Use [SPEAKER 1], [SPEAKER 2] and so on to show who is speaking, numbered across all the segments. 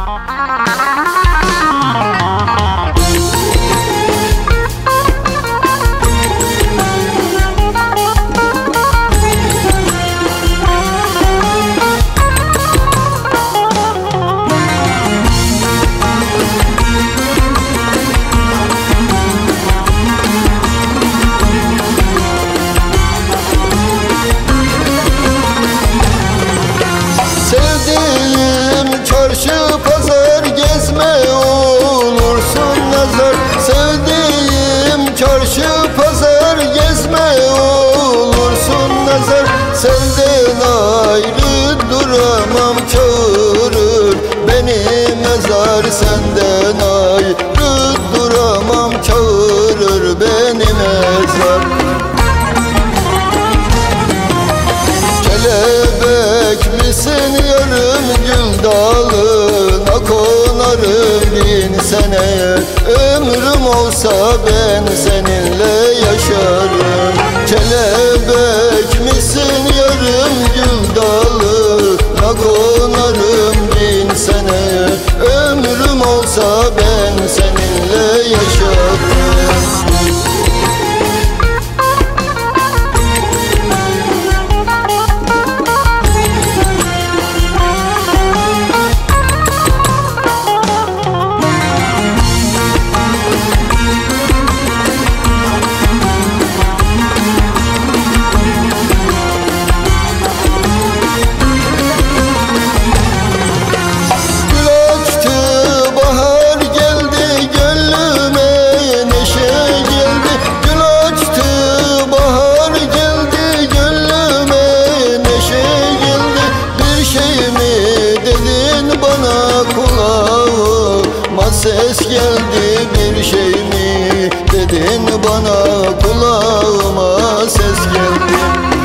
[SPEAKER 1] Çarşı pazar gezme olursun nazar. Sevdiğim çarşı pazar gezme olursun nazar. Senden ayrı duramam, çağırır beni mezar. Senden ayrı duramam, çağırır beni mezar. Kelebek misin yarım gül dalına konarım bin sene. Ömrüm olsa ben seninle yaşarım. Kelebek misin yarım gül dalına konarım bin sene. Ömrüm olsa ben seninle yaşarım. Ses geldi, bir şey mi dedin bana, kulağıma ses geldi.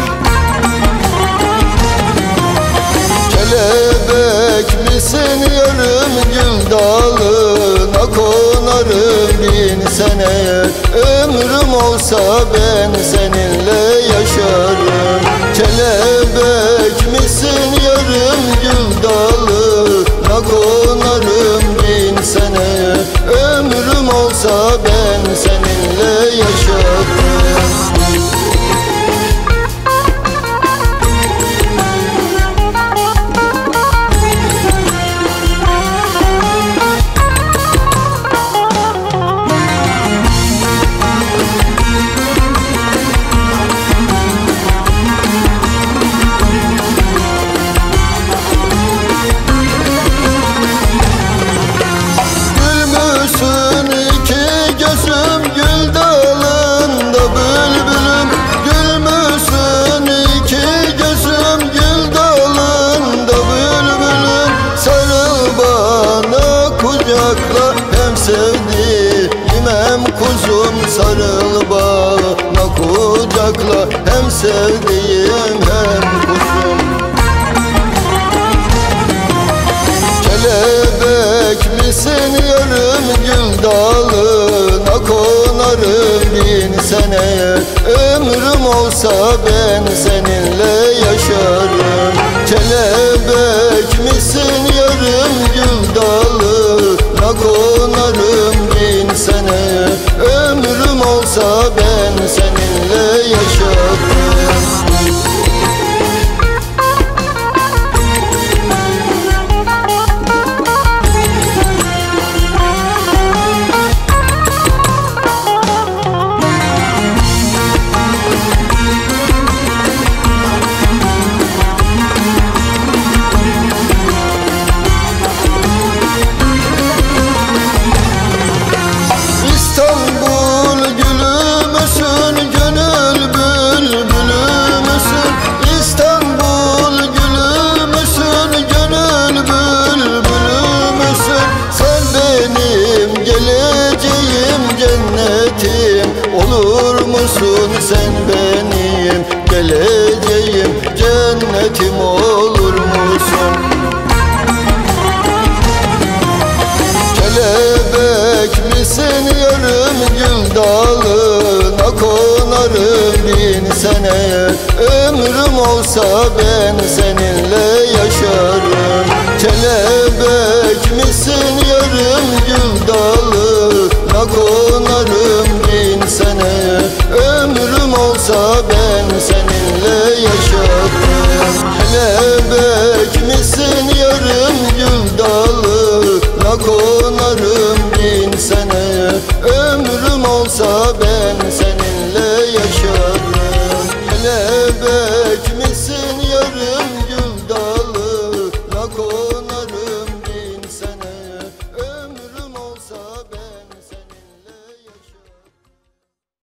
[SPEAKER 1] Kelebek misin yarım gül dalına konarım bin sene. Ömrüm olsa ben seninle yaşarım. Kelebek misin yarım gül dalına konarım bin sene. Ömrüm olsa ben seninle yaşarım. Hem sevdiğim hem kuzum, sarıl bana kucakla. Hem sevdiğim hem kuzum. Kelebek misin yarım gül dalına konarım bin sene. Ömrüm olsa ben seninle yaşarım. Kelebek misin yarım gül dalına konarım bin sene. Ömrüm olsa ben seninle yaşarım. Olur musun sen benim geleceğim, cennetim olur musun? Kelebek misin yarım gül dalına konarım bin sene. Ömrüm olsa ben seninle yaşarım. Kelebek misin olsa ben seninle yaşarım. Kelebek misin yarım gül